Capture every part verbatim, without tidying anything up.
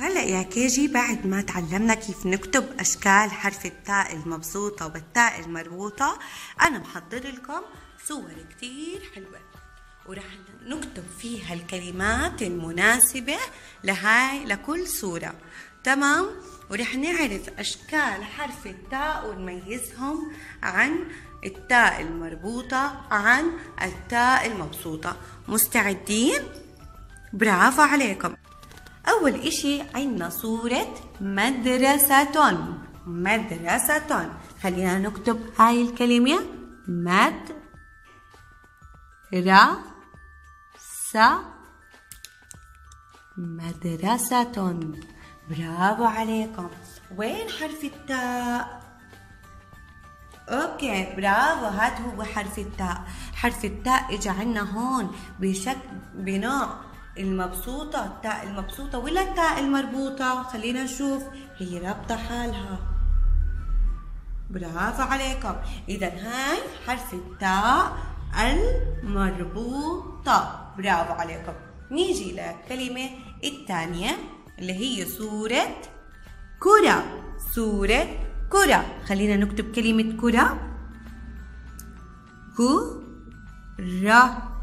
وهلأ يا كيجي بعد ما تعلمنا كيف نكتب أشكال حرف التاء المبسوطة والتاء المربوطة، أنا محضر لكم صور كتير حلوة ورح نكتب فيها الكلمات المناسبة لهاي لكل صورة. تمام؟ ورح نعرف أشكال حرف التاء ونميزهم عن التاء المربوطة عن التاء المبسوطة. مستعدين؟ برافو عليكم. أول إشي عندنا صورة مدرسة. مدرسة، خلينا نكتب هاي الكلمة مد ر س مدرسة. برافو عليكم. وين حرف التاء؟ اوكي برافو، هاد هو حرف التاء. حرف التاء اجى عنا هون بشكل بنوع المبسوطة، التاء المبسوطة ولا التاء المربوطة؟ خلينا نشوف، هي رابطة حالها. برافو عليكم. إذا هاي حرف التاء المربوطة. برافو عليكم. نيجي للكلمة الثانية اللي هي صورة كرة. صورة كرة، خلينا نكتب كلمة كرة. كرة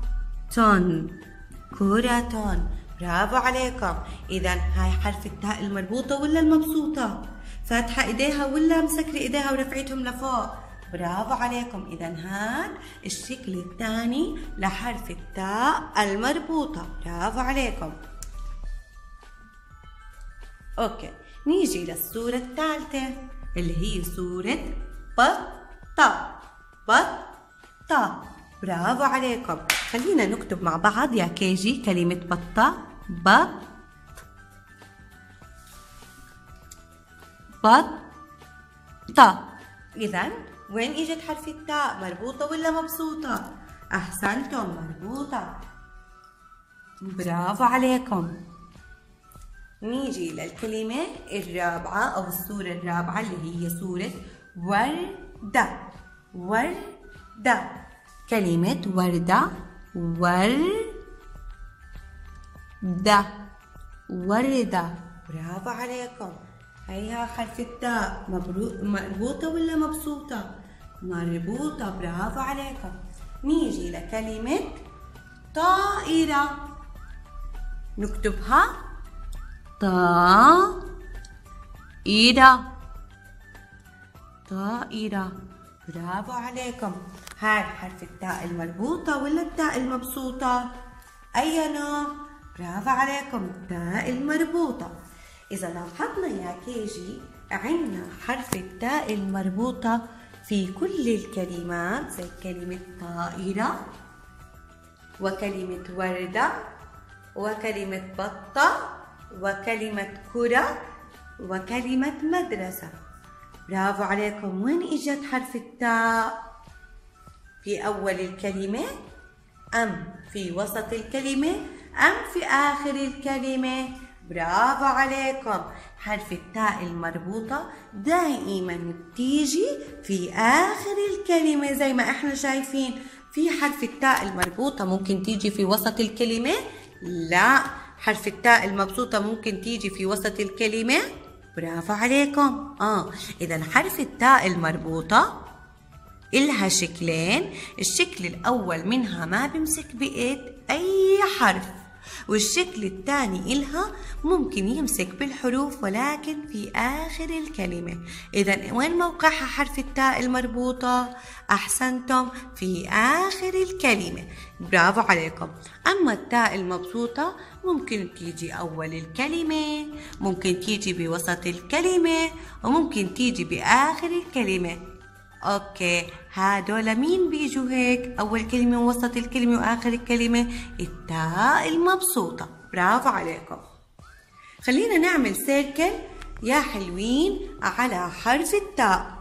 كرة. برافو عليكم. إذا هاي حرف التاء المربوطة ولا المبسوطة؟ فاتحة إيديها ولا مسكرة إيديها ورفعتهم لفوق؟ برافو عليكم. إذا هاد الشكل الثاني لحرف التاء المربوطة. برافو عليكم. أوكي، نيجي للصورة الثالثة اللي هي صورة بطة. بطة. برافو عليكم. خلينا نكتب مع بعض يا كيجي كلمة بطة. بط بطة. إذا وين إجت حرف التاء؟ مربوطة ولا مبسوطة؟ أحسنتم، مربوطة. برافو عليكم. نيجي للكلمة الرابعة أو الصورة الرابعة اللي هي صورة وردة. وردة، كلمة وردة. وردة. وردة. برافو عليكم. هيها حرف التاء مربوطة ولا مبسوطة؟ مربوطة. برافو عليكم. نيجي لكلمة طائرة، نكتبها طائرة. طائرة. برافو عليكم. هاي حرف التاء المربوطة ولا التاء المبسوطة؟ أي نوع؟ برافو عليكم، التاء المربوطة. إذا لاحظنا يا كيجي عندنا حرف التاء المربوطة في كل الكلمات، زي كلمة طائرة وكلمة وردة وكلمة بطة وكلمة كرة وكلمة مدرسة. برافو عليكم. وين إجت حرف التاء؟ في أول الكلمة أم في وسط الكلمة أم في آخر الكلمة؟ برافو عليكم. حرف التاء المربوطة دائما بتيجي في آخر الكلمة زي ما احنا شايفين. في حرف التاء المربوطة ممكن تيجي في وسط الكلمة؟ لا، حرف التاء المبسوطة ممكن تيجي في وسط الكلمة. برافو عليكم. آه إذا حرف التاء المربوطة إلها شكلين. الشكل الأول منها ما بيمسك بإيد أي حرف، والشكل الثاني إلها ممكن يمسك بالحروف ولكن في آخر الكلمة. إذا وين موقعها حرف التاء المربوطة؟ أحسنتم، في آخر الكلمة. برافو عليكم. أما التاء المبسوطة ممكن تيجي أول الكلمة، ممكن تيجي بوسط الكلمة، وممكن تيجي بآخر الكلمة. اوكي، هادول مين بيجوا هيك؟ اول كلمة ووسط الكلمة واخر الكلمة، التاء المبسوطة. برافو عليكم. خلينا نعمل سيركل يا حلوين على حرف التاء.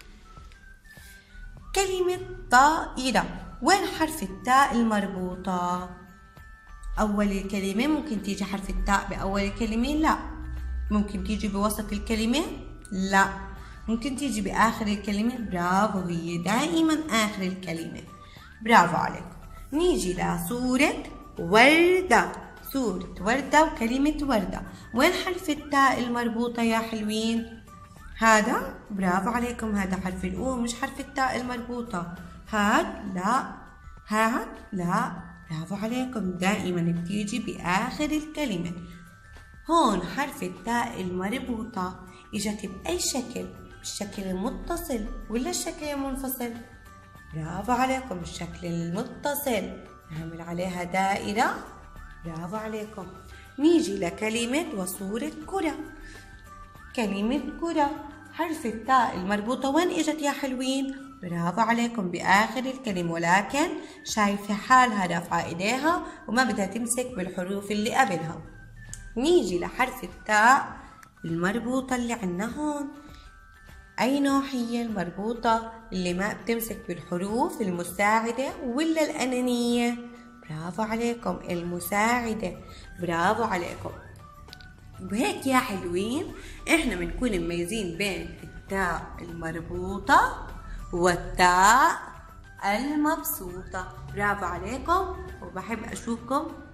كلمة طائرة، وين حرف التاء المربوطة؟ اول الكلمة ممكن تيجي حرف التاء باول الكلمة؟ لا. ممكن تيجي بوسط الكلمة؟ لا. ممكن تيجي بآخر الكلمة؟ برافو، هي دائما آخر الكلمة. برافو عليكم. نيجي لصورة وردة. صورة وردة وكلمة وردة. وين حرف التاء المربوطة يا حلوين؟ هذا برافو عليكم، هذا حرف الأو مش حرف التاء المربوطة. هاد لا، هاد لا، برافو عليكم، دائما بتيجي بآخر الكلمة. هون حرف التاء المربوطة اجت بأي شكل؟ بالشكل المتصل ولا الشكل المنفصل؟ برافو عليكم، الشكل المتصل، نعمل عليها دائرة. برافو عليكم. نيجي لكلمة وصورة كرة. كلمة كرة حرف التاء المربوطة وين اجت يا حلوين؟ برافو عليكم، بآخر الكلمة، ولكن شايفة حالها رافعة ايديها وما بدها تمسك بالحروف اللي قبلها. نيجي لحرف التاء المربوطة اللي عنا هون. أي نوع هي المربوطة اللي ما بتمسك بالحروف المساعدة ولا الأنانية؟ برافو عليكم، المساعدة. برافو عليكم. وهيك يا حلوين احنا بنكون مميزين بين التاء المربوطة والتاء المبسوطة. برافو عليكم، وبحب أشوفكم